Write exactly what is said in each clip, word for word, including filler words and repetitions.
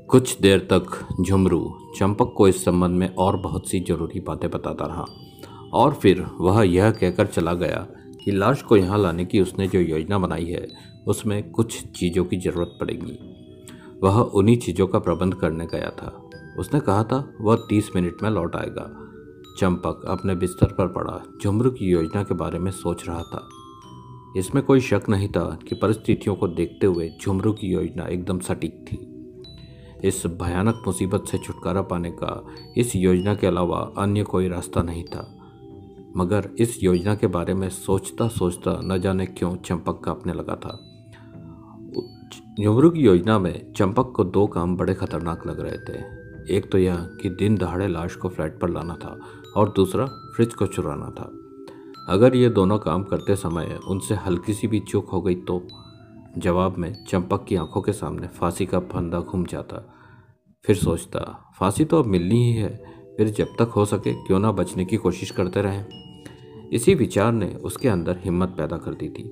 कुछ देर तक झुमरू चंपक को इस संबंध में और बहुत सी जरूरी बातें बताता रहा और फिर वह यह कहकर चला गया कि लाश को यहाँ लाने की उसने जो योजना बनाई है उसमें कुछ चीज़ों की ज़रूरत पड़ेगी। वह उन्हीं चीज़ों का प्रबंध करने गया था। उसने कहा था वह तीस मिनट में लौट आएगा। चंपक अपने बिस्तर पर पड़ा झुमरू की योजना के बारे में सोच रहा था। इसमें कोई शक नहीं था कि परिस्थितियों को देखते हुए झुमरू की योजना एकदम सटीक थी। इस भयानक मुसीबत से छुटकारा पाने का इस योजना के अलावा अन्य कोई रास्ता नहीं था। मगर इस योजना के बारे में सोचता सोचता न जाने क्यों चंपक कांपने लगा था। झुमरू की योजना में चंपक को दो काम बड़े खतरनाक लग रहे थे। एक तो यह कि दिन दहाड़े लाश को फ्लैट पर लाना था और दूसरा फ्रिज को चुराना था। अगर ये दोनों काम करते समय उनसे हल्की सी भी चूक हो गई तो जवाब में चंपक की आंखों के सामने फांसी का फंदा घूम जाता। फिर सोचता फांसी तो अब मिलनी ही है, फिर जब तक हो सके क्यों ना बचने की कोशिश करते रहें। इसी विचार ने उसके अंदर हिम्मत पैदा कर दी थी।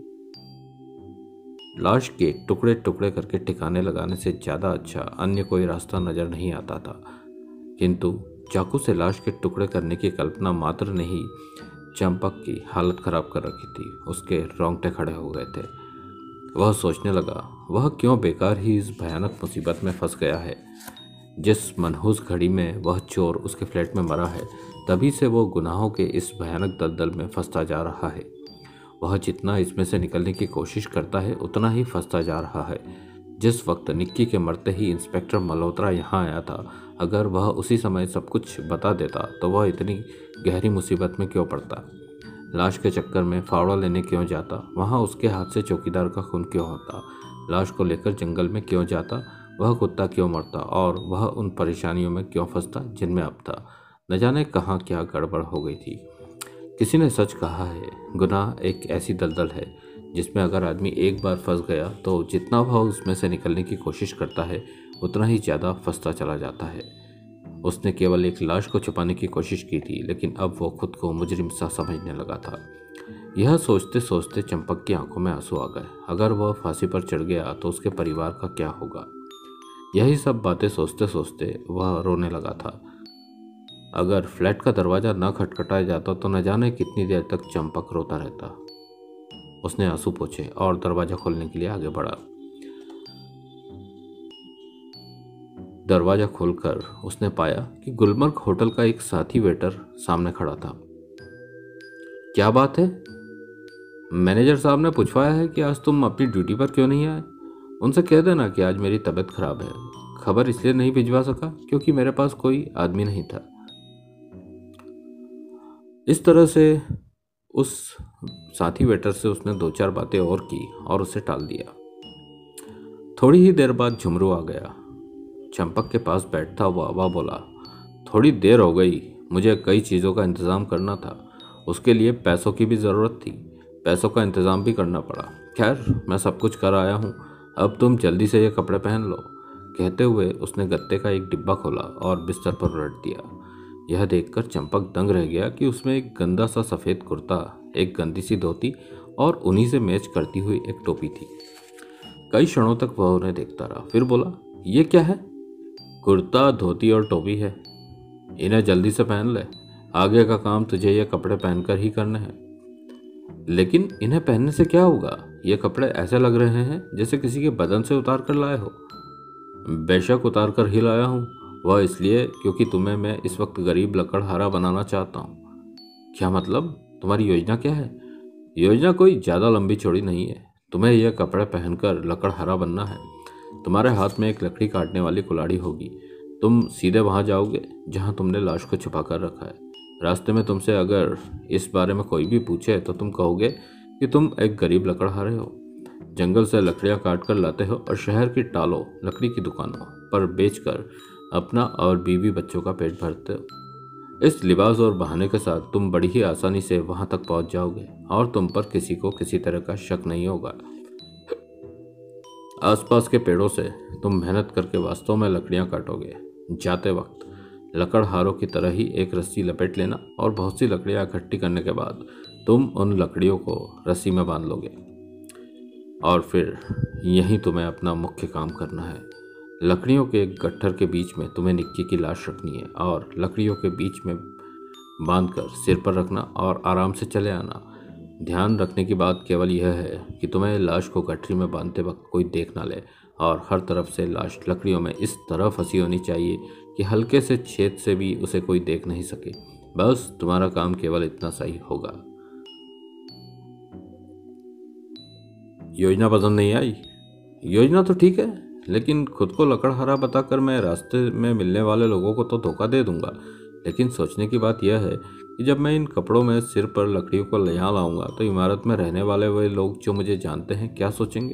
लाश के टुकड़े टुकड़े करके ठिकाने लगाने से ज़्यादा अच्छा अन्य कोई रास्ता नज़र नहीं आता था, किंतु चाकू से लाश के टुकड़े करने की कल्पना मात्र ने ही चंपक की हालत खराब कर रखी थी। उसके रोंगटे खड़े हो गए थे। वह सोचने लगा वह क्यों बेकार ही इस भयानक मुसीबत में फंस गया है। जिस मनहूस घड़ी में वह चोर उसके फ्लैट में मरा है, तभी से वो गुनाहों के इस भयानक दलदल में फंसता जा रहा है। वह जितना इसमें से निकलने की कोशिश करता है उतना ही फंसता जा रहा है। जिस वक्त निक्की के मरते ही इंस्पेक्टर मल्होत्रा यहाँ आया था, अगर वह उसी समय सब कुछ बता देता तो वह इतनी गहरी मुसीबत में क्यों पड़ता। लाश के चक्कर में फावड़ा लेने क्यों जाता, वहाँ उसके हाथ से चौकीदार का खून क्यों होता, लाश को लेकर जंगल में क्यों जाता, वह कुत्ता क्यों मरता और वह उन परेशानियों में क्यों फंसता जिनमें अब था। न जाने कहाँ क्या गड़बड़ हो गई थी। किसी ने सच कहा है, गुनाह एक ऐसी दलदल है जिसमें अगर आदमी एक बार फंस गया तो जितना वह उसमें से निकलने की कोशिश करता है उतना ही ज़्यादा फंसता चला जाता है। उसने केवल एक लाश को छुपाने की कोशिश की थी, लेकिन अब वो खुद को मुजरिम सा समझने लगा था। यह सोचते सोचते चंपक की आंखों में आंसू आ गए। अगर वह फांसी पर चढ़ गया तो उसके परिवार का क्या होगा। यही सब बातें सोचते सोचते वह रोने लगा था। अगर फ्लैट का दरवाज़ा न खटखटाया जाता तो न जाने कितनी देर तक चंपक रोता रहता। उसने आंसू पोंछे और दरवाज़ा खोलने के लिए आगे बढ़ा। दरवाज़ा खोलकर उसने पाया कि गुलमर्ग होटल का एक साथी वेटर सामने खड़ा था। क्या बात है? मैनेजर साहब ने पूछवाया है कि आज तुम अपनी ड्यूटी पर क्यों नहीं आए। उनसे कह देना कि आज मेरी तबीयत खराब है। खबर इसलिए नहीं भिजवा सका क्योंकि मेरे पास कोई आदमी नहीं था। इस तरह से उस साथी वेटर से उसने दो चार बातें और की और उसे टाल दिया। थोड़ी ही देर बाद झुमरू आ गया। चंपक के पास बैठता हुआ वह बोला, थोड़ी देर हो गई, मुझे कई चीज़ों का इंतज़ाम करना था। उसके लिए पैसों की भी ज़रूरत थी, पैसों का इंतज़ाम भी करना पड़ा। खैर, मैं सब कुछ कर आया हूँ, अब तुम जल्दी से ये कपड़े पहन लो। कहते हुए उसने गत्ते का एक डिब्बा खोला और बिस्तर पर उलट दिया। यह देखकर चंपक दंग रह गया कि उसमें एक गंदा सा सफ़ेद कुर्ता, एक गंदी सी धोती और उन्हीं से मैच करती हुई एक टोपी थी। कई क्षणों तक वह उन्हें देखता रहा, फिर बोला, ये क्या है? कुर्ता, धोती और टोपी है, इन्हें जल्दी से पहन ले। आगे का काम तुझे ये कपड़े पहनकर ही करने हैं। लेकिन इन्हें पहनने से क्या होगा? ये कपड़े ऐसे लग रहे हैं जैसे किसी के बदन से उतार कर लाए हो। बेशक उतार कर ही लाया हूँ, वह इसलिए क्योंकि तुम्हें मैं इस वक्त गरीब लकड़हारा बनाना चाहता हूँ। क्या मतलब? तुम्हारी योजना क्या है? योजना कोई ज़्यादा लंबी चौड़ी नहीं है। तुम्हें यह कपड़े पहनकर लकड़हारा बनना है। तुम्हारे हाथ में एक लकड़ी काटने वाली कुल्हाड़ी होगी। तुम सीधे वहाँ जाओगे जहाँ तुमने लाश को छुपा कर रखा है। रास्ते में तुमसे अगर इस बारे में कोई भी पूछे तो तुम कहोगे कि तुम एक गरीब लकड़हारे हो, जंगल से लकड़ियाँ काट कर लाते हो और शहर की टालों लकड़ी की दुकानों पर बेचकर अपना और बीवी बच्चों का पेट भरते हो। इस लिबास और बहाने के साथ तुम बड़ी ही आसानी से वहाँ तक पहुँच जाओगे और तुम पर किसी को किसी तरह का शक नहीं होगा। आसपास के पेड़ों से तुम मेहनत करके वास्तव में लकड़ियाँ काटोगे। जाते वक्त लकड़हारों की तरह ही एक रस्सी लपेट लेना और बहुत सी लकड़ियाँ इकट्ठी करने के बाद तुम उन लकड़ियों को रस्सी में बांध लोगे और फिर यहीं तुम्हें अपना मुख्य काम करना है। लकड़ियों के गट्ठर के बीच में तुम्हें निक्की की लाश रखनी है और लकड़ियों के बीच में बांधकर सिर पर रखना और आराम से चले आना। ध्यान रखने की बात केवल यह है कि तुम्हें लाश को गठरी में बांधते वक्त कोई देख ना ले और हर तरफ से लाश लकड़ियों में इस तरह फंसी होनी चाहिए कि हल्के से छेद से भी उसे कोई देख नहीं सके। बस तुम्हारा काम केवल इतना सही होगा। योजना पसंद नहीं आई? योजना तो ठीक है, लेकिन खुद को लकड़हारा बताकर मैं रास्ते में मिलने वाले लोगों को तो धोखा दे दूंगा। लेकिन सोचने की बात यह है कि जब मैं इन कपड़ों में सिर पर लकड़ियों को यहाँ लाऊंगा तो इमारत में रहने वाले वे लोग जो मुझे जानते हैं क्या सोचेंगे?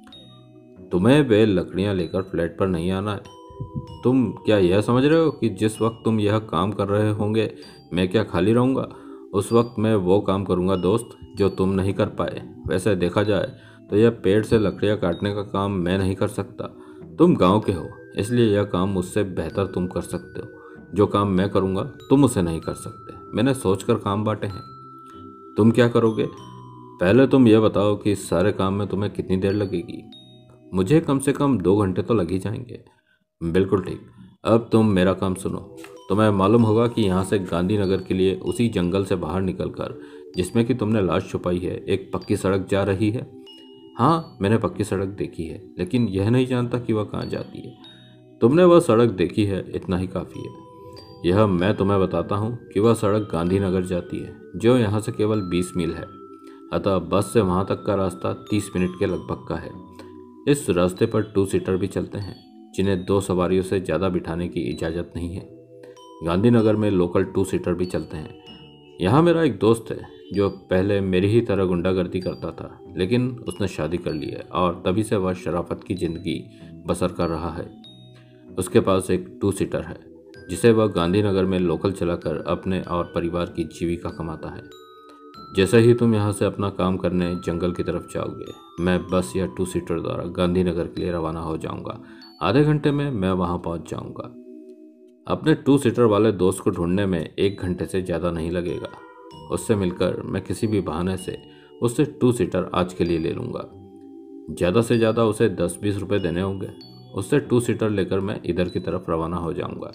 तुम्हें वे लकड़ियाँ लेकर फ्लैट पर नहीं आना है। तुम क्या यह समझ रहे हो कि जिस वक्त तुम यह काम कर रहे होंगे मैं क्या खाली रहूँगा? उस वक्त मैं वो काम करूँगा दोस्त जो तुम नहीं कर पाए। वैसे देखा जाए तो यह पेड़ से लकड़ियाँ काटने का काम मैं नहीं कर सकता। तुम गांव के हो, इसलिए यह काम मुझसे बेहतर तुम कर सकते हो। जो काम मैं करूँगा तुम उसे नहीं कर सकते। मैंने सोचकर काम बांटे हैं। तुम क्या करोगे? पहले तुम यह बताओ कि इस सारे काम में तुम्हें कितनी देर लगेगी? मुझे कम से कम दो घंटे तो लग ही जाएंगे। बिल्कुल ठीक। अब तुम मेरा काम सुनो। तुम्हें मालूम होगा कि यहाँ से गांधीनगर के लिए उसी जंगल से बाहर निकलकर जिसमें कि तुमने लाश छुपाई है एक पक्की सड़क जा रही है। हाँ, मैंने पक्की सड़क देखी है, लेकिन यह नहीं जानता कि वह कहाँ जाती है। तुमने वह सड़क देखी है, इतना ही काफ़ी है। यह मैं तुम्हें बताता हूँ कि वह सड़क गांधीनगर जाती है, जो यहाँ से केवल बीस मील है। अतः बस से वहाँ तक का रास्ता तीस मिनट के लगभग का है। इस रास्ते पर टू सीटर भी चलते हैं, जिन्हें दो सवारियों से ज़्यादा बिठाने की इजाज़त नहीं है। गांधीनगर में लोकल टू सीटर भी चलते हैं। यहाँ मेरा एक दोस्त है जो पहले मेरी ही तरह गुंडागर्दी करता था, लेकिन उसने शादी कर ली है और तभी से वह शराफत की ज़िंदगी बसर कर रहा है। उसके पास एक टू सीटर है जिसे वह गांधीनगर में लोकल चलाकर अपने और परिवार की जीविका कमाता है। जैसे ही तुम यहाँ से अपना काम करने जंगल की तरफ जाओगे, मैं बस या टू सीटर द्वारा गांधीनगर के लिए रवाना हो जाऊँगा। आधे घंटे में मैं वहाँ पहुँच जाऊँगा। अपने टू सीटर वाले दोस्त को ढूंढने में एक घंटे से ज़्यादा नहीं लगेगा। उससे मिलकर मैं किसी भी बहाने से उससे टू सीटर आज के लिए ले लूँगा। ज़्यादा से ज़्यादा उसे दस बीस रुपये देने होंगे। उससे टू सीटर लेकर मैं इधर की तरफ रवाना हो जाऊँगा।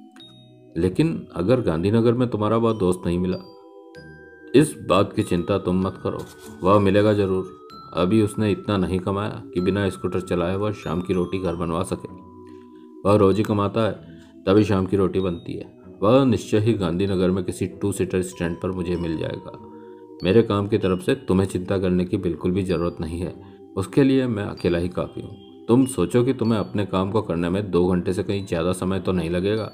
लेकिन अगर गांधीनगर में तुम्हारा वह दोस्त नहीं मिला? इस बात की चिंता तुम मत करो, वह मिलेगा ज़रूर। अभी उसने इतना नहीं कमाया कि बिना स्कूटर चलाए वह शाम की रोटी घर बनवा सके। वह रोज़ ही कमाता है, तभी शाम की रोटी बनती है। वह निश्चय ही गांधीनगर में किसी टू सीटर स्टैंड पर मुझे मिल जाएगा। मेरे काम की तरफ से तुम्हें चिंता करने की बिल्कुल भी ज़रूरत नहीं है। उसके लिए मैं अकेला ही काफ़ी हूँ। तुम सोचो कि तुम्हें अपने काम को करने में दो घंटे से कहीं ज़्यादा समय तो नहीं लगेगा?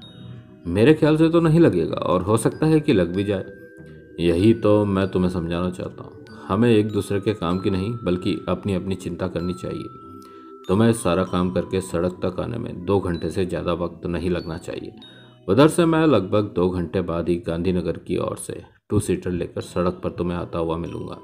मेरे ख्याल से तो नहीं लगेगा, और हो सकता है कि लग भी जाए। यही तो मैं तुम्हें समझाना चाहता हूँ। हमें एक दूसरे के काम की नहीं बल्कि अपनी अपनी चिंता करनी चाहिए। तुम्हें सारा काम करके सड़क तक आने में दो घंटे से ज़्यादा वक्त नहीं लगना चाहिए। उधर से मैं लगभग दो घंटे बाद ही गांधीनगर की ओर से टू सीटर लेकर सड़क पर तुम्हें आता हुआ मिलूंगा।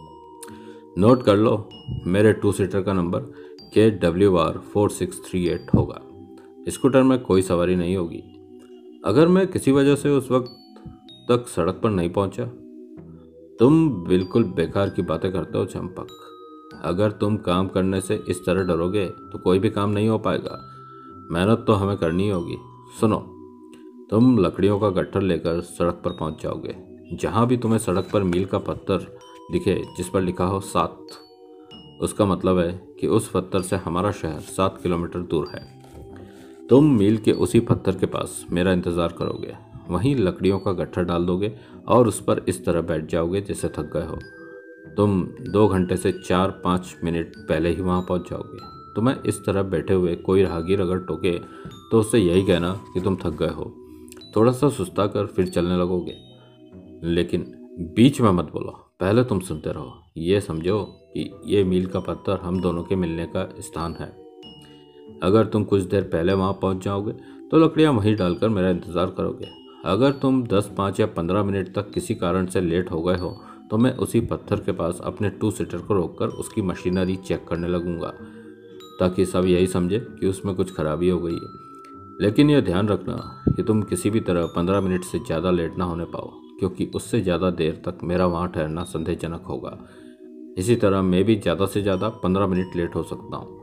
नोट कर लो, मेरे टू सीटर का number K W R four six three eight होगा। स्कूटर में कोई सवारी नहीं होगी। अगर मैं किसी वजह से उस वक्त तक सड़क पर नहीं पहुंचा? तुम बिल्कुल बेकार की बातें करते हो चंपक। अगर तुम काम करने से इस तरह डरोगे तो कोई भी काम नहीं हो पाएगा। मेहनत तो हमें करनी होगी। सुनो, तुम लकड़ियों का गट्ठर लेकर सड़क पर पहुंच जाओगे। जहां भी तुम्हें सड़क पर मील का पत्थर दिखे जिस पर लिखा हो सात, उसका मतलब है कि उस पत्थर से हमारा शहर सात किलोमीटर दूर है। तुम मील के उसी पत्थर के पास मेरा इंतज़ार करोगे, वहीं लकड़ियों का गट्ठर डाल दोगे और उस पर इस तरह बैठ जाओगे जैसे थक गए हो। तुम दो घंटे से चार पाँच मिनट पहले ही वहाँ पहुँच जाओगे। तुम्हें इस तरह बैठे हुए कोई राहगीर अगर टोके तो उससे यही कहना कि तुम थक गए हो। थोड़ा सा सुस्ता कर फिर चलने लगोगे। लेकिन बीच में मत बोलो, पहले तुम सुनते रहो। ये समझो कि ये मील का पत्थर हम दोनों के मिलने का स्थान है। अगर तुम कुछ देर पहले वहाँ पहुँच जाओगे तो लकड़ियाँ वहीं डालकर मेरा इंतज़ार करोगे। अगर तुम दस पाँच या पंद्रह मिनट तक किसी कारण से लेट हो गए हो तो मैं उसी पत्थर के पास अपने टू सीटर को रोककर उसकी मशीनरी चेक करने लगूंगा, ताकि सब यही समझे कि उसमें कुछ खराबी हो गई है। लेकिन यह ध्यान रखना कि तुम किसी भी तरह पंद्रह मिनट से ज़्यादा लेट ना होने पाओ, क्योंकि उससे ज़्यादा देर तक मेरा वहाँ ठहरना संदेहजनक होगा। इसी तरह मैं भी ज़्यादा से ज़्यादा पंद्रह मिनट लेट हो सकता हूँ।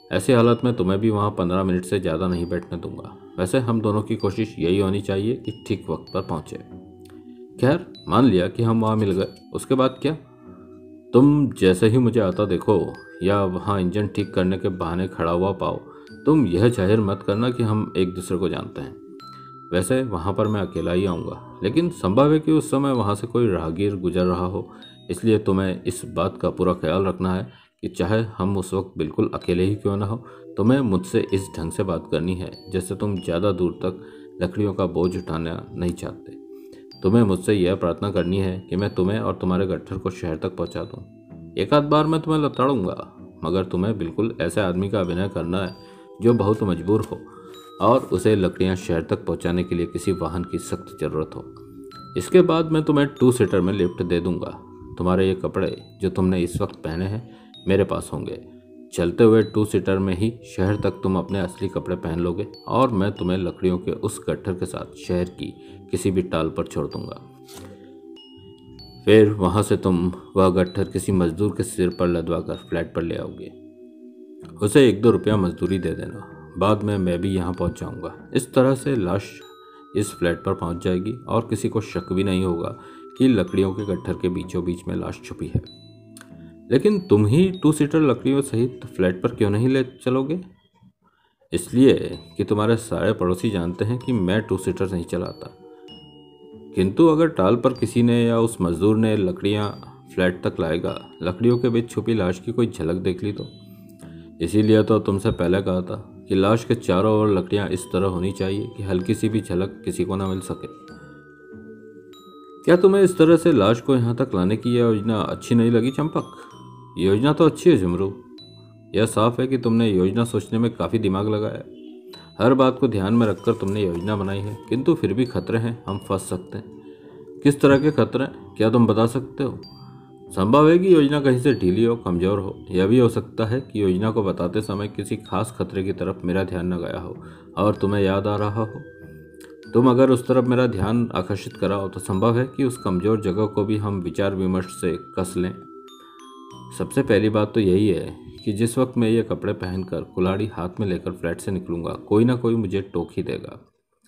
ऐसी हालत में तुम्हें भी वहाँ पंद्रह मिनट से ज़्यादा नहीं बैठने दूंगा। वैसे हम दोनों की कोशिश यही होनी चाहिए कि ठीक वक्त पर पहुँचे। खैर, मान लिया कि हम वहाँ मिल गए, उसके बाद क्या? तुम जैसे ही मुझे आता देखो या वहाँ इंजन ठीक करने के बहाने खड़ा हुआ पाओ, तुम यह जाहिर मत करना कि हम एक दूसरे को जानते हैं। वैसे वहाँ पर मैं अकेला ही आऊँगा, लेकिन संभव है कि उस समय वहाँ से कोई राहगीर गुजर रहा हो, इसलिए तुम्हें इस बात का पूरा ख्याल रखना है कि चाहे हम उस वक्त बिल्कुल अकेले ही क्यों ना हो, तुम्हें मुझसे इस ढंग से बात करनी है जैसे तुम ज़्यादा दूर तक लकड़ियों का बोझ उठाना नहीं चाहते। तुम्हें मुझसे यह प्रार्थना करनी है कि मैं तुम्हें और तुम्हारे गट्ठर को शहर तक पहुंचा दूं। एक आध बार मैं तुम्हें लताड़ूंगा, मगर तुम्हें बिल्कुल ऐसे आदमी का अभिनय करना है जो बहुत मजबूर हो और उसे लकड़ियां शहर तक पहुंचाने के लिए किसी वाहन की सख्त ज़रूरत हो। इसके बाद मैं तुम्हें टू सीटर में लिफ्ट दे दूंगा। तुम्हारे ये कपड़े जो तुमने इस वक्त पहने हैं मेरे पास होंगे। चलते हुए टू सीटर में ही शहर तक तुम अपने असली कपड़े पहन लोगे और मैं तुम्हें लकड़ियों के उस गट्ठर के साथ शहर की किसी भी टाल पर छोड़ दूंगा। फिर वहां से तुम वह गट्ठर किसी मजदूर के सिर पर लदवा कर फ्लैट पर ले आओगे। उसे एक दो रुपया मजदूरी दे देना। बाद में मैं भी यहाँ पहुँच जाऊँगा। इस तरह से लाश इस फ्लैट पर पहुँच जाएगी और किसी को शक भी नहीं होगा कि लकड़ियों के गट्ठर के बीचों बीच में लाश छुपी है। लेकिन तुम ही टू सीटर लकड़ियों सहित फ्लैट पर क्यों नहीं ले चलोगे? इसलिए कि तुम्हारे सारे पड़ोसी जानते हैं कि मैं टू सीटर नहीं चलाता। किंतु अगर टाल पर किसी ने या उस मजदूर ने लकड़ियां फ्लैट तक लाएगा, लकड़ियों के बीच छुपी लाश की कोई झलक देख ली तो? इसीलिए तो तुमसे पहले कहा था कि लाश के चारों ओर लकड़ियां इस तरह होनी चाहिए कि हल्की सी भी झलक किसी को ना मिल सके। क्या तुम्हें इस तरह से लाश को यहाँ तक लाने की यह योजना अच्छी नहीं लगी चंपक? योजना तो अच्छी है झुमरू। यह साफ है कि तुमने योजना सोचने में काफ़ी दिमाग लगाया। हर बात को ध्यान में रखकर तुमने योजना बनाई है, किंतु फिर भी खतरे हैं, हम फंस सकते हैं। किस तरह के खतरे हैं, क्या तुम बता सकते हो? संभव है कि योजना कहीं से ढीली हो, कमज़ोर हो। यह भी हो सकता है कि योजना को बताते समय किसी खास खतरे की तरफ मेरा ध्यान न गया हो और तुम्हें याद आ रहा हो। तुम अगर उस तरफ मेरा ध्यान आकर्षित कराओ तो संभव है कि उस कमज़ोर जगह को भी हम विचार विमर्श से कस लें। सबसे पहली बात तो यही है कि जिस वक्त मैं ये कपड़े पहनकर कुल्हाड़ी हाथ में लेकर फ्लैट से निकलूंगा, कोई ना कोई मुझे टोक ही देगा।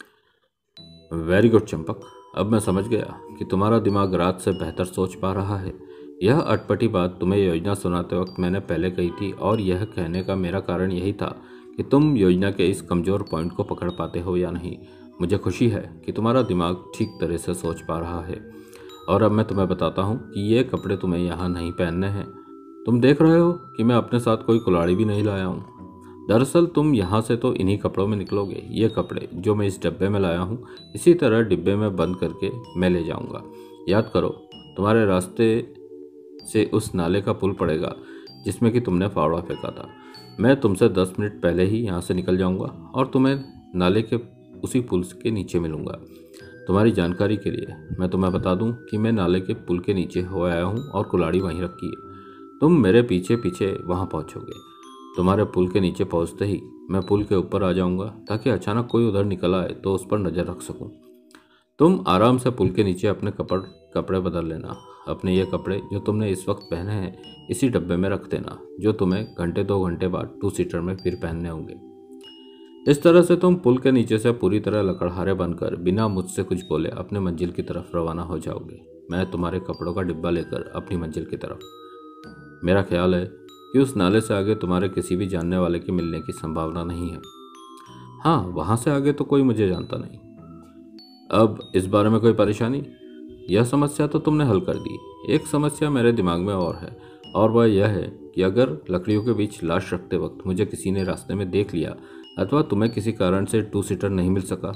वेरी गुड चंपक, अब मैं समझ गया कि तुम्हारा दिमाग रात से बेहतर सोच पा रहा है। यह अटपटी बात तुम्हें योजना सुनाते वक्त मैंने पहले कही थी और यह कहने का मेरा कारण यही था कि तुम योजना के इस कमज़ोर पॉइंट को पकड़ पाते हो या नहीं। मुझे खुशी है कि तुम्हारा दिमाग ठीक तरह से सोच पा रहा है और अब मैं तुम्हें बताता हूँ कि ये कपड़े तुम्हें यहाँ नहीं पहनने हैं। तुम देख रहे हो कि मैं अपने साथ कोई कुल्हाड़ी भी नहीं लाया हूँ। दरअसल तुम यहाँ से तो इन्हीं कपड़ों में निकलोगे। ये कपड़े जो मैं इस डब्बे में लाया हूँ, इसी तरह डिब्बे में बंद करके मैं ले जाऊँगा। याद करो, तुम्हारे रास्ते से उस नाले का पुल पड़ेगा जिसमें कि तुमने फावड़ा फेंका था। मैं तुमसे दस मिनट पहले ही यहाँ से निकल जाऊँगा और तुम्हें नाले के उसी पुल के नीचे मिलूँगा। तुम्हारी जानकारी के लिए मैं तुम्हें बता दूँ कि मैं नाले के पुल के नीचे हो आया हूँ और कुल्हाड़ी वहीं रखी है। तुम मेरे पीछे पीछे वहाँ पहुँचोगे। तुम्हारे पुल के नीचे पहुँचते ही मैं पुल के ऊपर आ जाऊँगा ताकि अचानक कोई उधर निकल आए तो उस पर नज़र रख सकूँ। तुम आराम से पुल के नीचे अपने कपड़ कपड़े बदल लेना। अपने ये कपड़े जो तुमने इस वक्त पहने हैं इसी डब्बे में रख देना, जो तुम्हें घंटे दो घंटे बाद टू सीटर में फिर पहनने होंगे। इस तरह से तुम पुल के नीचे से पूरी तरह लकड़हारे बनकर बिना मुझसे कुछ बोले अपने मंजिल की तरफ रवाना हो जाओगे। मैं तुम्हारे कपड़ों का डिब्बा लेकर अपनी मंजिल की तरफ। मेरा ख्याल है कि उस नाले से आगे तुम्हारे किसी भी जानने वाले के मिलने की संभावना नहीं है। हाँ, वहाँ से आगे तो कोई मुझे जानता नहीं। अब इस बारे में कोई परेशानी? यह समस्या तो तुमने हल कर दी। एक समस्या मेरे दिमाग में और है, और वह यह है कि अगर लकड़ियों के बीच लाश रखते वक्त मुझे किसी ने रास्ते में देख लिया अथवा तुम्हें किसी कारण से टू सीटर नहीं मिल सका।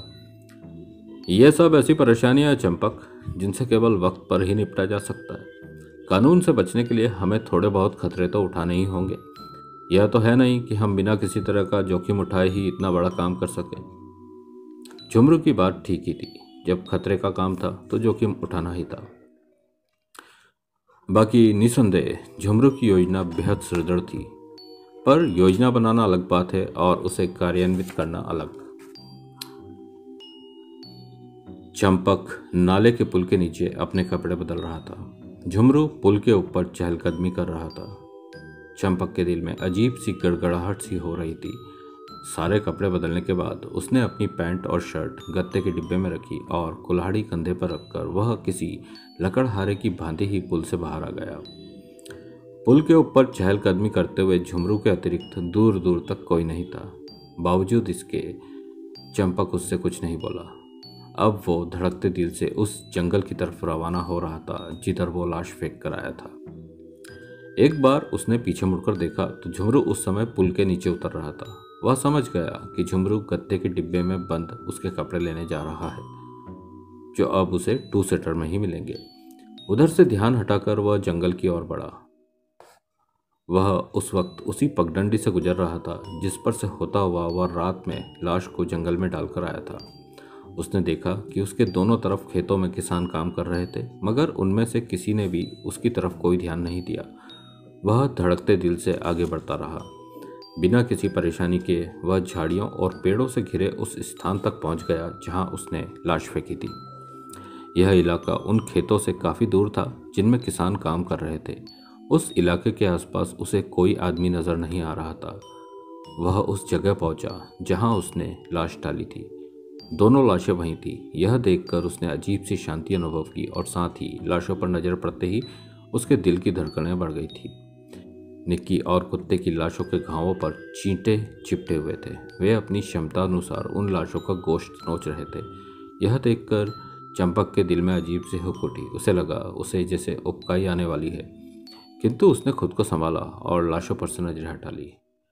यह सब ऐसी परेशानियां हैं चंपक जिनसे केवल वक्त पर ही निपटा जा सकता है। कानून से बचने के लिए हमें थोड़े बहुत खतरे तो उठाने ही होंगे। यह तो है नहीं कि हम बिना किसी तरह का जोखिम उठाए ही इतना बड़ा काम कर सकें। झुमरू की बात ठीक ही थी। जब खतरे का काम था तो जोखिम उठाना ही था। बाकी निसंदेह झुमरू की योजना बेहद सुदृढ़ थी, पर योजना बनाना अलग बात है और उसे कार्यान्वित करना अलग। चंपक नाले के पुल के नीचे अपने कपड़े बदल रहा था। झुमरू पुल के ऊपर चहलकदमी कर रहा था। चंपक के दिल में अजीब सी गड़गड़ाहट सी हो रही थी। सारे कपड़े बदलने के बाद उसने अपनी पैंट और शर्ट गत्ते के डिब्बे में रखी और कुल्हाड़ी कंधे पर रखकर वह किसी लकड़हारे की भांति ही पुल से बाहर आ गया। पुल के ऊपर चहलकदमी करते हुए झुमरू के अतिरिक्त दूर दूर तक कोई नहीं था। बावजूद इसके चंपक उससे कुछ नहीं बोला। अब वो धड़कते दिल से उस जंगल की तरफ रवाना हो रहा था जिधर वो लाश फेंक कर आया था। एक बार उसने पीछे मुड़कर देखा तो झुमरू उस समय पुल के नीचे उतर रहा था। वह समझ गया कि झुमरू गत्ते के डिब्बे में बंद उसके कपड़े लेने जा रहा है, जो अब उसे टू सीटर में ही मिलेंगे। उधर से ध्यान हटाकर वह जंगल की ओर बढ़ा। वह उस वक्त उसी पगडंडी से गुजर रहा था जिस पर से होता हुआ वह रात में लाश को जंगल में डालकर आया था। उसने देखा कि उसके दोनों तरफ खेतों में किसान काम कर रहे थे, मगर उनमें से किसी ने भी उसकी तरफ कोई ध्यान नहीं दिया। वह धड़कते दिल से आगे बढ़ता रहा। बिना किसी परेशानी के वह झाड़ियों और पेड़ों से घिरे उस स्थान तक पहुंच गया जहां उसने लाश फेंकी थी। यह इलाका उन खेतों से काफ़ी दूर था जिनमें किसान काम कर रहे थे। उस इलाके के आसपास उसे कोई आदमी नज़र नहीं आ रहा था। वह उस जगह पहुंचा जहां उसने लाश डाली थी। दोनों लाशें वहीं थी। यह देखकर उसने अजीब सी शांति अनुभव की और साथ ही लाशों पर नज़र पड़ते ही उसके दिल की धड़कनें बढ़ गई थी। निक्की और कुत्ते की लाशों के घावों पर चींटे चिपटे हुए थे। वे अपनी क्षमता अनुसार उन लाशों का गोश्त नोच रहे थे। यह देखकर चंपक के दिल में अजीब सी हुक उठी। उसे लगा उसे जैसे उबकाई आने वाली है, किंतु उसने खुद को संभाला और लाशों पर से नजर हटा ली।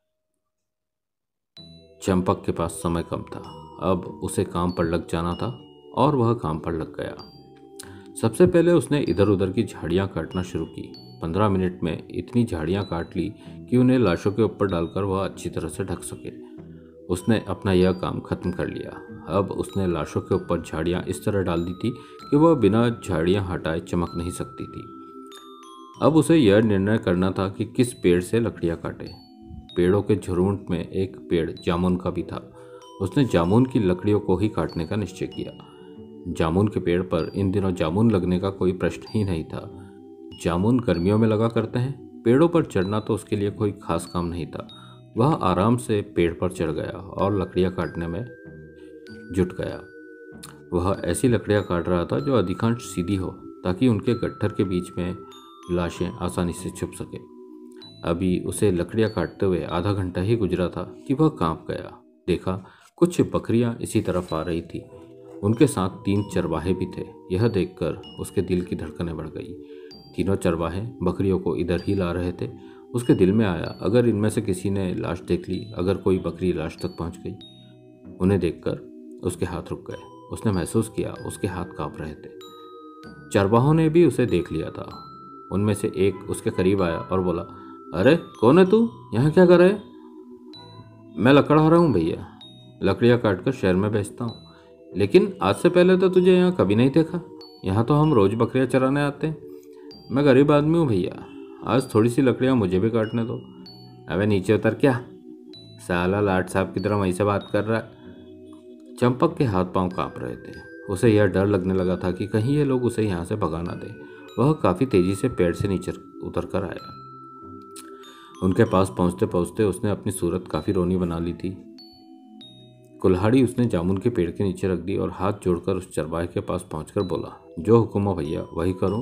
चंपक के पास समय कम था। अब उसे काम पर लग जाना था और वह काम पर लग गया। सबसे पहले उसने इधर उधर की झाड़ियाँ काटना शुरू की। पंद्रह मिनट में इतनी झाड़ियाँ काट ली कि उन्हें लाशों के ऊपर डालकर वह अच्छी तरह से ढक सके। उसने अपना यह काम खत्म कर लिया। अब उसने लाशों के ऊपर झाड़ियाँ इस तरह डाल दी थी कि वह बिना झाड़ियाँ हटाए चमक नहीं सकती थी। अब उसे यह निर्णय करना था कि किस पेड़ से लकड़ियाँ काटे। पेड़ों के झुंड में एक पेड़ जामुन का भी था। उसने जामुन की लकड़ियों को ही काटने का निश्चय किया। जामुन के पेड़ पर इन दिनों जामुन लगने का कोई प्रश्न ही नहीं था। जामुन गर्मियों में लगा करते हैं। पेड़ों पर चढ़ना तो उसके लिए कोई खास काम नहीं था। वह आराम से पेड़ पर चढ़ गया और लकड़ियाँ काटने में जुट गया। वह ऐसी लकड़ियाँ काट रहा था जो अधिकांश सीधी हो, ताकि उनके गट्ठर के बीच में लाशें आसानी से छुप सके। अभी उसे लकड़ियाँ काटते हुए आधा घंटा ही गुजरा था कि वह कांप गया। देखा कुछ बकरियाँ इसी तरफ आ रही थी। उनके साथ तीन चरवाहे भी थे। यह देखकर उसके दिल की धड़कनें बढ़ गई। तीनों चरवाहे बकरियों को इधर ही ला रहे थे। उसके दिल में आया, अगर इनमें से किसी ने लाश देख ली, अगर कोई बकरी लाश तक पहुंच गई। उन्हें देखकर उसके हाथ रुक गए। उसने महसूस किया उसके हाथ कांप रहे थे। चरवाहों ने भी उसे देख लिया था। उनमें से एक उसके करीब आया और बोला, अरे कौन है तू, यहाँ क्या कर रहा है? मैं लकड़हारा हूँ भैया, लकड़ियाँ काट कर शहर में बेचता हूँ। लेकिन आज से पहले तो तुझे यहाँ कभी नहीं देखा। यहाँ तो हम रोज़ बकरियाँ चराने आते हैं। मैं गरीब आदमी हूँ भैया, आज थोड़ी सी लकड़ियाँ मुझे भी काटने दो। अबे नीचे उतर, क्या साला लाट साहब की तरह वहीं से बात कर रहा है। चंपक के हाथ पांव कांप रहे थे। उसे यह डर लगने लगा था कि कहीं ये लोग उसे यहाँ से भगा ना दें। वह काफ़ी तेज़ी से पेड़ से नीचे उतर कर आया। उनके पास पहुँचते पहुँचते उसने अपनी सूरत काफ़ी रोनी बना ली थी। कुल्हाड़ी उसने जामुन के पेड़ के नीचे रख दी और हाथ जोड़कर उस चरवाहे के पास पहुंचकर बोला, जो हुक्म हो भैया वही करूं।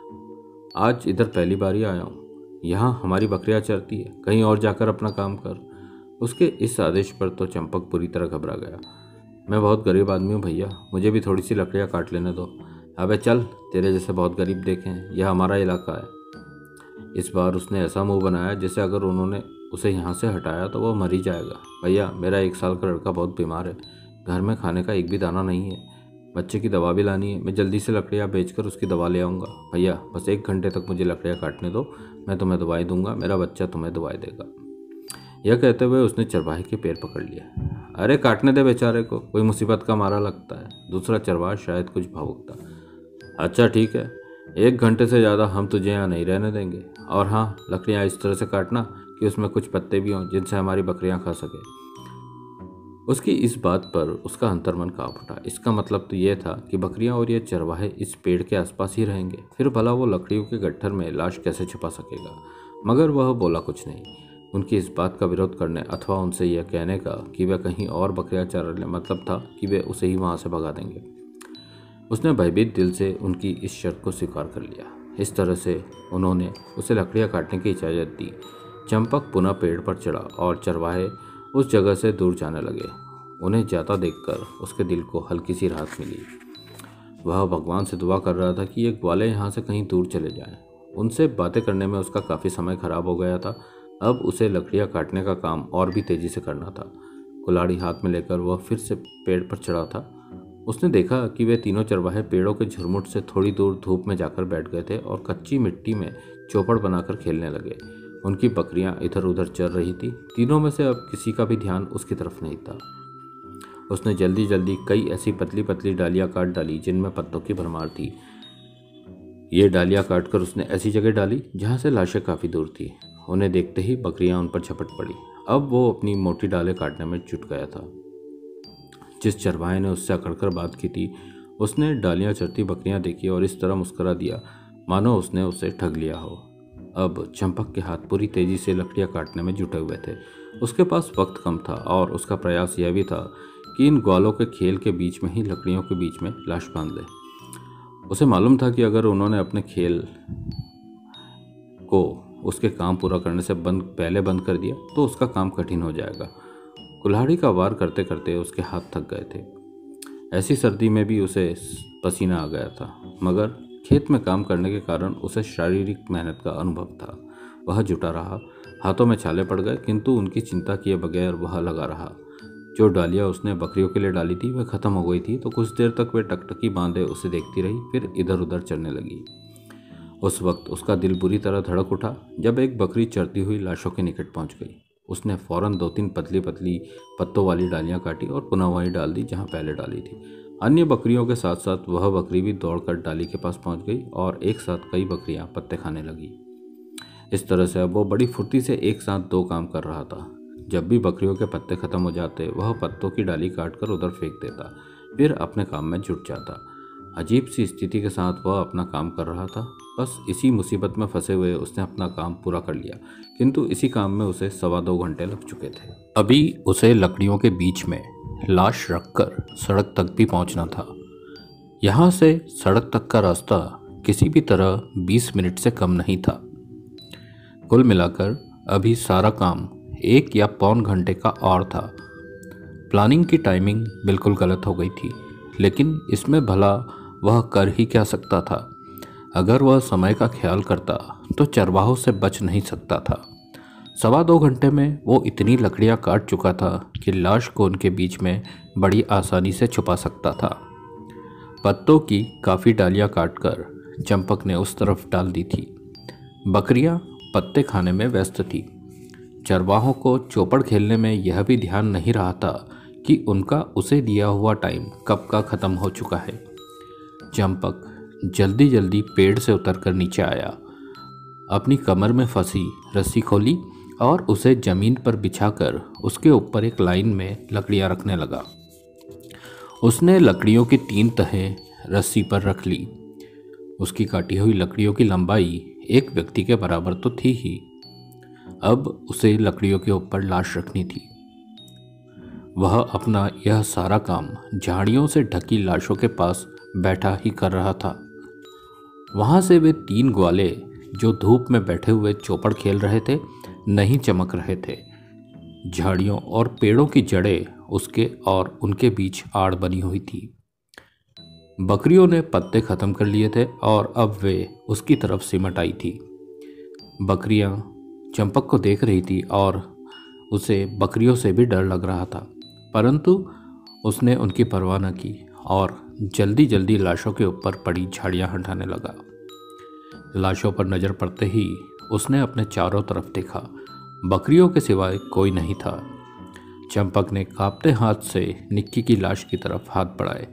आज इधर पहली बार ही आया हूं। यहाँ हमारी बकरियां चरती है, कहीं और जाकर अपना काम कर। उसके इस आदेश पर तो चंपक पूरी तरह घबरा गया। मैं बहुत गरीब आदमी हूँ भैया, मुझे भी थोड़ी सी लकड़ियाँ काट लेने दो। अबे चल, तेरे जैसे बहुत गरीब देखे हैं, यह हमारा इलाका है। इस बार उसने ऐसा मुंह बनाया जैसे अगर उन्होंने उसे यहाँ से हटाया तो वह मर ही जाएगा। भैया मेरा एक साल का लड़का बहुत बीमार है, घर में खाने का एक भी दाना नहीं है, बच्चे की दवा भी लानी है। मैं जल्दी से लकड़ियाँ बेचकर उसकी दवा ले आऊँगा। भैया बस एक घंटे तक मुझे लकड़ियाँ काटने दो, मैं तुम्हें दवाई दूंगा, मेरा बच्चा तुम्हें दवाई देगा। यह कहते हुए उसने चरवाहे के पैर पकड़ लिया। अरे काटने दे बेचारे को, कोई मुसीबत का मारा लगता है। दूसरा चरवाहा शायद कुछ भावुक था। अच्छा ठीक है, एक घंटे से ज़्यादा हम तुझे यहाँ नहीं रहने देंगे। और हाँ, लकड़ियाँ इस तरह से काटना कि उसमें कुछ पत्ते भी हों जिनसे हमारी बकरियां खा सके। उसकी इस बात पर उसका अंतर्मन कांप उठा। इसका मतलब तो यह था कि बकरियां और ये चरवाहे इस पेड़ के आसपास ही रहेंगे। फिर भला वो लकड़ियों के गट्ठर में लाश कैसे छुपा सकेगा? मगर वह बोला कुछ नहीं। उनकी इस बात का विरोध करने अथवा उनसे यह कहने का कि वह कहीं और बकरियां चराने मतलब था कि वे उसे ही वहां से भगा देंगे। उसने भयभीत दिल से उनकी इस शर्त को स्वीकार कर लिया। इस तरह से उन्होंने उसे लकड़ियां काटने की इजाज़त दी। चंपक पुनः पेड़ पर चढ़ा और चरवाहे उस जगह से दूर जाने लगे। उन्हें जाता देखकर उसके दिल को हल्की सी राहत मिली। वह भगवान से दुआ कर रहा था कि ये ग्वाले यहाँ से कहीं दूर चले जाएं। उनसे बातें करने में उसका काफ़ी समय खराब हो गया था। अब उसे लकड़ियाँ काटने का काम और भी तेज़ी से करना था। कुल्हाड़ी हाथ में लेकर वह फिर से पेड़ पर चढ़ा था। उसने देखा कि वे तीनों चरवाहे पेड़ों के झुरमुट से थोड़ी दूर धूप में जाकर बैठ गए थे और कच्ची मिट्टी में चौपड़ बनाकर खेलने लगे। उनकी बकरियां इधर उधर चल रही थी। तीनों में से अब किसी का भी ध्यान उसकी तरफ नहीं था। उसने जल्दी जल्दी कई ऐसी पतली पतली डालियां काट डाली जिनमें पत्तों की भरमार थी। ये डालियां काटकर उसने ऐसी जगह डाली जहां से लाशें काफ़ी दूर थी। उन्हें देखते ही बकरियां उन पर झपट पड़ी। अब वो अपनी मोटी डालें काटने में जुट गया था। जिस चरवाहे ने उससे अकड़कर बात की थी उसने डालियां चरती बकरियां देखी और इस तरह मुस्कुरा दिया मानो उसने उसे ठग लिया हो। अब चंपक के हाथ पूरी तेजी से लकड़ियां काटने में जुटे हुए थे। उसके पास वक्त कम था और उसका प्रयास यह भी था कि इन ग्वालों के खेल के बीच में ही लकड़ियों के बीच में लाश बांध ले। उसे मालूम था कि अगर उन्होंने अपने खेल को उसके काम पूरा करने से बंद पहले बंद कर दिया तो उसका काम कठिन हो जाएगा। कुल्हाड़ी का वार करते करते उसके हाथ थक गए थे। ऐसी सर्दी में भी उसे पसीना आ गया था, मगर खेत में काम करने के कारण उसे शारीरिक मेहनत का अनुभव था। वह जुटा रहा, हाथों में छाले पड़ गए, किंतु उनकी चिंता किए बगैर वह लगा रहा। जो डालियाँ उसने बकरियों के लिए डाली थी वह खत्म हो गई थी तो कुछ देर तक वे टकटकी बांधे उसे देखती रही, फिर इधर उधर चलने लगी। उस वक्त उसका दिल बुरी तरह धड़क उठा जब एक बकरी चरती हुई लाशों के निकट पहुंच गई। उसने फौरन दो तीन पतली पतली पत्तों वाली डालियां काटी और पुनः वहीं डाल दी जहां पहले डाली थी। अन्य बकरियों के साथ साथ वह बकरी भी दौड़कर डाली के पास पहुंच गई और एक साथ कई बकरियां पत्ते खाने लगी। इस तरह से अब वो बड़ी फुर्ती से एक साथ दो काम कर रहा था। जब भी बकरियों के पत्ते खत्म हो जाते वह पत्तों की डाली काटकर उधर फेंक देता, फिर अपने काम में जुट जाता। अजीब सी स्थिति के साथ वह अपना काम कर रहा था। बस इसी मुसीबत में फंसे हुए उसने अपना काम पूरा कर लिया, किंतु इसी काम में उसे सवा दो घंटे लग चुके थे। अभी उसे लकड़ियों के बीच में लाश रखकर सड़क तक भी पहुंचना था। यहाँ से सड़क तक का रास्ता किसी भी तरह बीस मिनट से कम नहीं था। कुल मिलाकर अभी सारा काम एक या पौन घंटे का और था। प्लानिंग की टाइमिंग बिल्कुल गलत हो गई थी, लेकिन इसमें भला वह कर ही क्या सकता था। अगर वह समय का ख्याल करता तो चरवाहों से बच नहीं सकता था। सवा दो घंटे में वो इतनी लकड़ियां काट चुका था कि लाश को उनके बीच में बड़ी आसानी से छुपा सकता था। पत्तों की काफ़ी डालियां काटकर चंपक ने उस तरफ डाल दी थी। बकरियां पत्ते खाने में व्यस्त थी। चरवाहों को चौपड़ खेलने में यह भी ध्यान नहीं रहा था कि उनका उसे दिया हुआ टाइम कब का ख़त्म हो चुका है। चंपक जल्दी जल्दी पेड़ से उतरकर नीचे आया, अपनी कमर में फंसी रस्सी खोली और उसे ज़मीन पर बिछाकर उसके ऊपर एक लाइन में लकड़ियां रखने लगा। उसने लकड़ियों की तीन तहें रस्सी पर रख ली। उसकी काटी हुई लकड़ियों की लंबाई एक व्यक्ति के बराबर तो थी ही। अब उसे लकड़ियों के ऊपर लाश रखनी थी। वह अपना यह सारा काम झाड़ियों से ढकी लाशों के पास बैठा ही कर रहा था। वहाँ से वे तीन ग्वाले जो धूप में बैठे हुए चौपड़ खेल रहे थे नहीं चमक रहे थे। झाड़ियों और पेड़ों की जड़ें उसके और उनके बीच आड़ बनी हुई थी। बकरियों ने पत्ते खत्म कर लिए थे और अब वे उसकी तरफ सिमट आई थी। बकरियां चंपक को देख रही थी और उसे बकरियों से भी डर लग रहा था, परंतु उसने उनकी परवाह न की और जल्दी जल्दी लाशों के ऊपर पड़ी झाड़ियां हटाने लगा। लाशों पर नज़र पड़ते ही उसने अपने चारों तरफ देखा। बकरियों के सिवाय कोई नहीं था। चंपक ने कांपते हाथ से निक्की की लाश की तरफ हाथ बढ़ाए।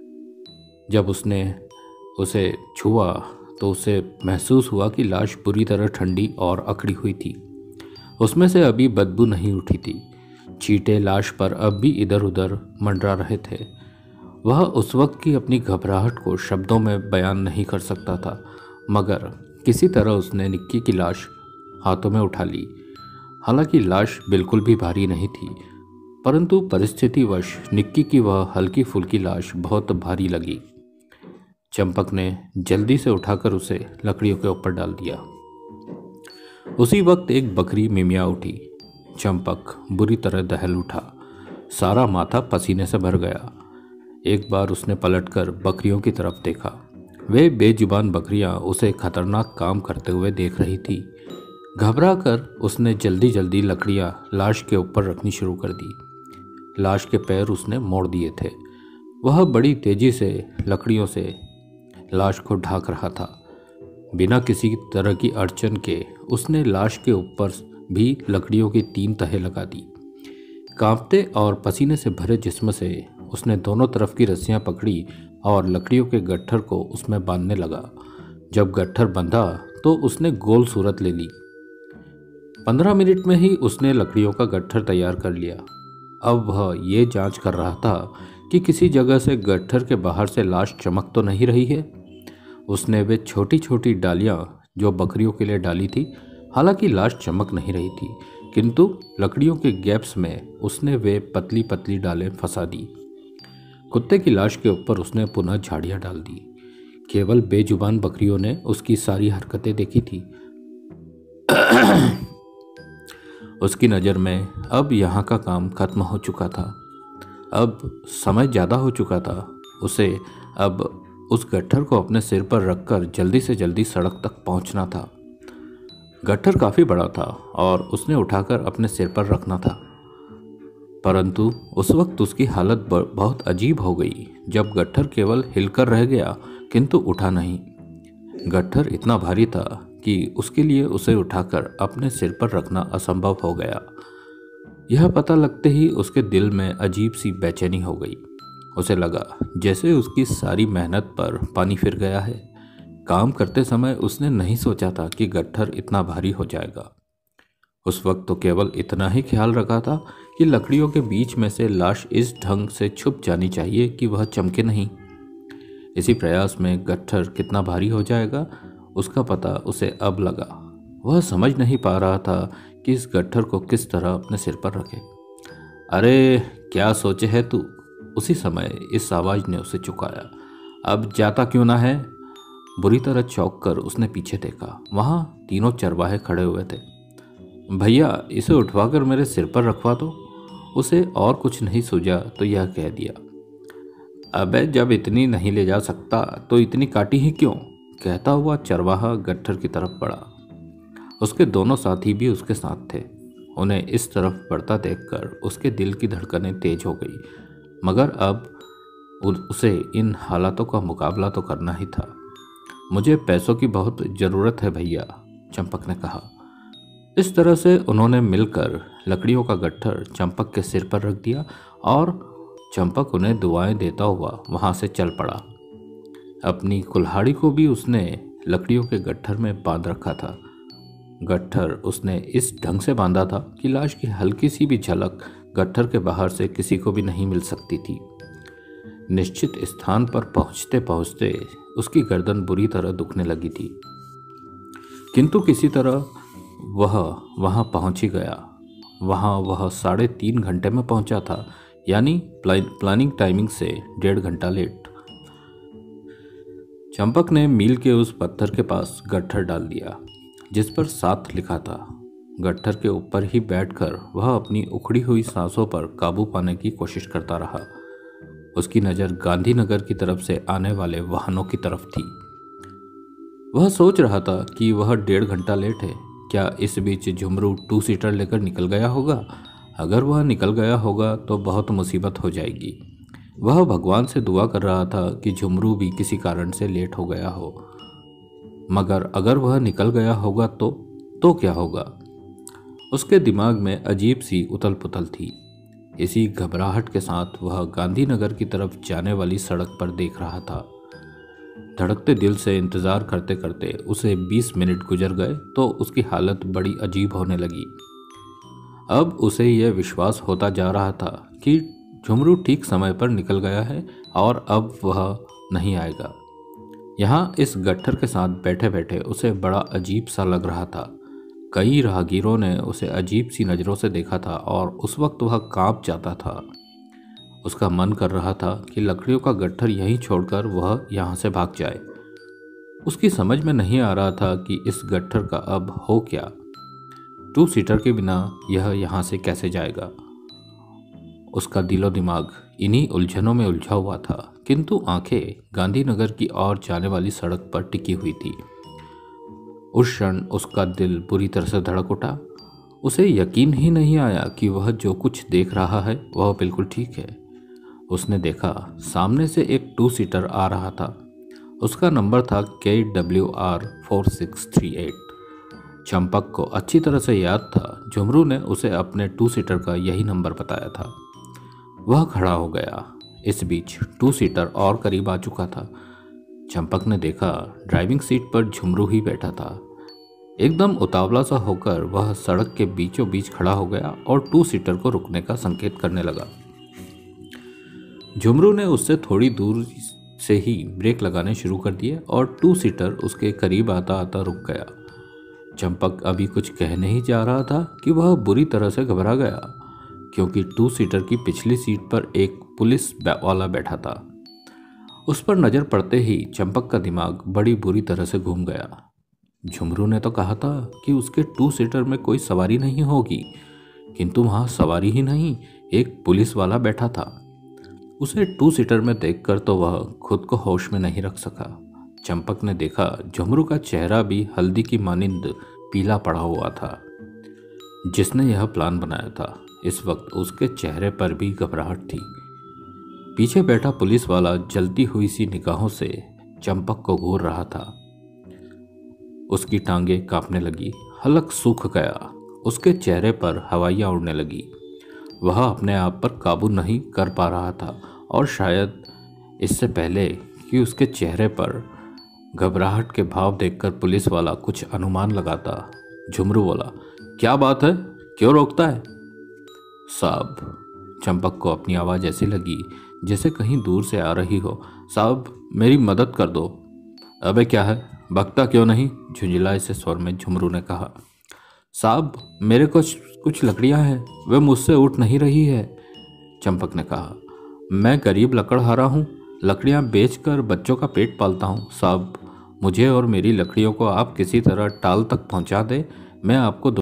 जब उसने उसे छुआ तो उसे महसूस हुआ कि लाश बुरी तरह ठंडी और अकड़ी हुई थी। उसमें से अभी बदबू नहीं उठी थी। चींटे लाश पर अब भी इधर उधर मंडरा रहे थे। वह उस वक्त की अपनी घबराहट को शब्दों में बयान नहीं कर सकता था, मगर किसी तरह उसने निक्की की लाश हाथों में उठा ली। हालांकि लाश बिल्कुल भी भारी नहीं थी, परंतु परिस्थितिवश निक्की की वह हल्की फुल्की लाश बहुत भारी लगी। चंपक ने जल्दी से उठाकर उसे लकड़ियों के ऊपर डाल दिया। उसी वक्त एक बकरी मिमिया उठी। चंपक बुरी तरह दहल उठा। सारा माथा पसीने से भर गया। एक बार उसने पलटकर बकरियों की तरफ देखा। वे बेजुबान बकरियां उसे खतरनाक काम करते हुए देख रही थी। घबरा कर उसने जल्दी जल्दी लकड़ियां लाश के ऊपर रखनी शुरू कर दी। लाश के पैर उसने मोड़ दिए थे। वह बड़ी तेजी से लकड़ियों से लाश को ढाक रहा था। बिना किसी तरह की अड़चन के उसने लाश के ऊपर भी लकड़ियों की तीन तहें लगा दी। कांपते और पसीने से भरे जिस्म से उसने दोनों तरफ की रस्सियां पकड़ी और लकड़ियों के गट्ठर को उसमें बांधने लगा। जब गट्ठर बंधा तो उसने गोल सूरत ले ली। पंद्रह मिनट में ही उसने लकड़ियों का गट्ठर तैयार कर लिया। अब वह ये जांच कर रहा था कि किसी जगह से गट्ठर के बाहर से लाश चमक तो नहीं रही है। उसने वे छोटी छोटी डालियां जो बकरियों के लिए डाली थी। हालांकि लाश चमक नहीं रही थी, किंतु लकड़ियों के गैप्स में उसने वे पतली पतली डालें फंसा दी। कुत्ते की लाश के ऊपर उसने पुनः झाड़ियां डाल दी। केवल बेजुबान बकरियों ने उसकी सारी हरकतें देखी थी। उसकी नज़र में अब यहाँ का काम खत्म हो चुका था। अब समय ज़्यादा हो चुका था। उसे अब उस गट्ठर को अपने सिर पर रखकर जल्दी से जल्दी सड़क तक पहुँचना था। गट्ठर काफ़ी बड़ा था और उसने उठाकर अपने सिर पर रखना था, परंतु उस वक्त उसकी हालत बहुत अजीब हो गई जब गट्ठर केवल हिलकर रह गया किंतु उठा नहीं। गट्ठर इतना भारी था कि उसके लिए उसे उठाकर अपने सिर पर रखना असंभव हो गया। यह पता लगते ही उसके दिल में अजीब सी बेचैनी हो गई। उसे लगा जैसे उसकी सारी मेहनत पर पानी फिर गया है। काम करते समय उसने नहीं सोचा था कि गट्ठर इतना भारी हो जाएगा। उस वक्त तो केवल इतना ही ख्याल रखा था कि लकड़ियों के बीच में से लाश इस ढंग से छुप जानी चाहिए कि वह चमके नहीं। इसी प्रयास में गट्ठर कितना भारी हो जाएगा उसका पता उसे अब लगा। वह समझ नहीं पा रहा था कि इस गट्ठर को किस तरह अपने सिर पर रखे। अरे क्या सोचे है तू? उसी समय इस आवाज़ ने उसे चुकाया। अब जाता क्यों ना है? बुरी तरह चौंक कर उसने पीछे देखा। वहाँ तीनों चरवाहे खड़े हुए थे। भैया इसे उठवाकर मेरे सिर पर रखवा दो। उसे और कुछ नहीं सूझा तो यह कह दिया। अबे जब इतनी नहीं ले जा सकता तो इतनी काटी ही क्यों? कहता हुआ चरवाहा गट्ठर की तरफ बढ़ा। उसके दोनों साथी भी उसके साथ थे। उन्हें इस तरफ बढ़ता देखकर उसके दिल की धड़कनें तेज हो गई, मगर अब उसे इन हालातों का मुकाबला तो करना ही था। मुझे पैसों की बहुत ज़रूरत है भैया, चंपक ने कहा। इस तरह से उन्होंने मिलकर लकड़ियों का गट्ठर चंपक के सिर पर रख दिया और चंपक उन्हें दुआएं देता हुआ वहां से चल पड़ा। अपनी कुल्हाड़ी को भी उसने लकड़ियों के गट्ठर में बांध रखा था। गट्ठर उसने इस ढंग से बांधा था कि लाश की हल्की सी भी झलक गट्ठर के बाहर से किसी को भी नहीं मिल सकती थी। निश्चित स्थान पर पहुंचते पहुंचते उसकी गर्दन बुरी तरह दुखने लगी थी, किंतु किसी तरह वह वहां पहुंच ही गया। वहां वह साढ़े तीन घंटे में पहुंचा था, यानी प्लानिंग टाइमिंग से डेढ़ घंटा लेट। चंपक ने मील के उस पत्थर के पास गट्ठर डाल दिया जिस पर सात लिखा था। गट्ठर के ऊपर ही बैठकर वह अपनी उखड़ी हुई सांसों पर काबू पाने की कोशिश करता रहा। उसकी नज़र गांधीनगर की तरफ से आने वाले वाहनों की तरफ थी। वह सोच रहा था कि वह डेढ़ घंटा लेट है। क्या इस बीच झुमरू टू सीटर लेकर निकल गया होगा? अगर वह निकल गया होगा तो बहुत मुसीबत हो जाएगी। वह भगवान से दुआ कर रहा था कि झुमरू भी किसी कारण से लेट हो गया हो, मगर अगर वह निकल गया होगा तो तो क्या होगा? उसके दिमाग में अजीब सी उथल पुथल थी। इसी घबराहट के साथ वह गांधीनगर की तरफ जाने वाली सड़क पर देख रहा था। धड़कते दिल से इंतज़ार करते करते उसे बीस मिनट गुजर गए तो उसकी हालत बड़ी अजीब होने लगी। अब उसे यह विश्वास होता जा रहा था कि झुमरू ठीक समय पर निकल गया है और अब वह नहीं आएगा। यहाँ इस गट्ठर के साथ बैठे बैठे उसे बड़ा अजीब सा लग रहा था। कई राहगीरों ने उसे अजीब सी नज़रों से देखा था और उस वक्त वह कांप जाता था। उसका मन कर रहा था कि लकड़ियों का गट्ठर यहीं छोड़कर वह यहाँ से भाग जाए। उसकी समझ में नहीं आ रहा था कि इस गट्ठर का अब हो क्या। टू सीटर के बिना यह यहाँ से कैसे जाएगा। उसका दिलो दिमाग इन्हीं उलझनों में उलझा हुआ था, किंतु आंखें गांधीनगर की ओर जाने वाली सड़क पर टिकी हुई थी। उस क्षण उसका दिल बुरी तरह से धड़क उठा। उसे यकीन ही नहीं आया कि वह जो कुछ देख रहा है वह बिल्कुल ठीक है। उसने देखा सामने से एक टू सीटर आ रहा था। उसका नंबर था K W R four six three eight. Champak को अच्छी तरह से याद था, झुमरू ने उसे अपने टू सीटर का यही नंबर बताया था। वह खड़ा हो गया। इस बीच टू सीटर और करीब आ चुका था। चंपक ने देखा ड्राइविंग सीट पर झुमरू ही बैठा था। एकदम उतावला सा होकर वह सड़क के बीचों बीच खड़ा हो गया और टू सीटर को रुकने का संकेत करने लगा। झुमरू ने उससे थोड़ी दूर से ही ब्रेक लगाने शुरू कर दिए और टू सीटर उसके करीब आता आता रुक गया। चंपक अभी कुछ कह नहीं जा रहा था कि वह बुरी तरह से घबरा गया, क्योंकि टू सीटर की पिछली सीट पर एक पुलिस वाला बैठा था। उस पर नज़र पड़ते ही चंपक का दिमाग बड़ी बुरी तरह से घूम गया। झुमरू ने तो कहा था कि उसके टू सीटर में कोई सवारी नहीं होगी, किंतु वहाँ सवारी ही नहीं, एक पुलिस वाला बैठा था। उसे टू सीटर में देखकर तो वह खुद को होश में नहीं रख सका। चंपक ने देखा झुमरू का चेहरा भी हल्दी की मानिंद पीला पड़ा हुआ था। जिसने यह प्लान बनाया था, इस वक्त उसके चेहरे पर भी घबराहट थी। पीछे बैठा पुलिस वाला जलती हुई सी निगाहों से चंपक को घूर रहा था। उसकी टांगें कांपने लगी, हलक सूख गया, उसके चेहरे पर हवाइयाँ उड़ने लगी। वह अपने आप पर काबू नहीं कर पा रहा था और शायद इससे पहले कि उसके चेहरे पर घबराहट के भाव देखकर पुलिस वाला कुछ अनुमान लगाता, झुमरू बोला, क्या बात है, क्यों रोकता है? साहब, चंपक को अपनी आवाज़ ऐसी लगी जैसे कहीं दूर से आ रही हो। साहब, मेरी मदद कर दो। अबे क्या है, बकता क्यों नहीं? झुंझलाए से स्वर में झुमरू ने कहा। साहब, मेरे कुछ कुछ लकड़ियां हैं, वे मुझसे उठ नहीं रही है। चंपक ने कहा, मैं गरीब लकड़हारा हूँ, लकड़ियाँ बेचकर बच्चों का पेट पालता हूँ। साहब, मुझे और मेरी लकड़ियों को आप किसी तरह टाल तक पहुँचा दे, मैं आपको